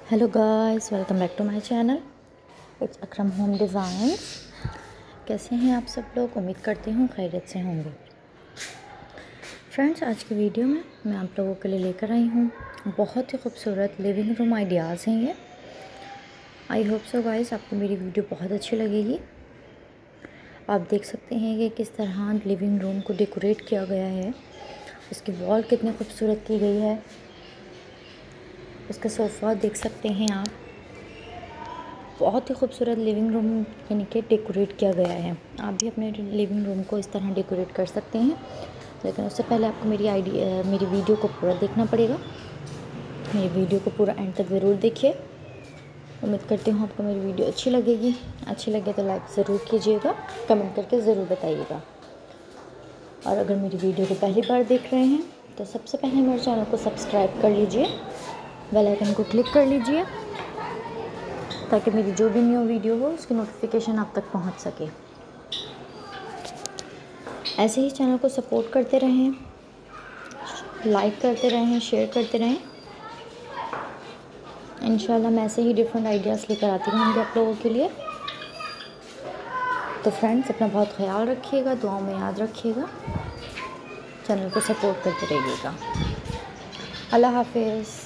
Hello guys, welcome back to my channel. It's Akram home designs. कैसे हैं आप सब लोग? उम्मीद करती हूँ खैरियत से होंगे। फ्रेंड्स, आज की वीडियो में मैं आप लोगों के लिए लेकर आई हूँ बहुत ही खूबसूरत लिविंग रूम आइडियाज़ हैं ये। आई होप सो गाइस आपको मेरी वीडियो बहुत अच्छी लगेगी। आप देख सकते हैं कि किस तरह लिविंग रूम को डेकोरेट किया गया है। इसकी वॉल कितनी खूबसूरत की गई है। इसका सोफ़ा देख सकते हैं आप, बहुत ही खूबसूरत लिविंग रूम यानी कि डेकोरेट किया गया है। आप भी अपने लिविंग रूम को इस तरह डेकोरेट कर सकते हैं, लेकिन उससे पहले आपको मेरी वीडियो को पूरा देखना पड़ेगा। मेरी वीडियो को पूरा एंड तक ज़रूर देखिए। उम्मीद करती हूँ आपको मेरी वीडियो अच्छी लगेगी। अच्छी लगे तो लाइक ज़रूर कीजिएगा, कमेंट करके ज़रूर बताइएगा। और अगर मेरी वीडियो को पहली बार देख रहे हैं तो सबसे पहले मेरे चैनल को सब्सक्राइब कर लीजिए, बेल आइकन को क्लिक कर लीजिए ताकि मेरी जो भी न्यू वीडियो हो उसकी नोटिफिकेशन आप तक पहुंच सके। ऐसे ही चैनल को सपोर्ट करते रहें, लाइक करते रहें, शेयर करते रहें। इंशाल्लाह मैं ऐसे ही डिफरेंट आइडियाज़ लेकर आती रहूँगी आप लोगों के लिए। तो फ्रेंड्स, अपना बहुत ख्याल रखिएगा, दुआओं में याद रखिएगा, चैनल को सपोर्ट करते रहिएगा। अल्लाह हाफिज़।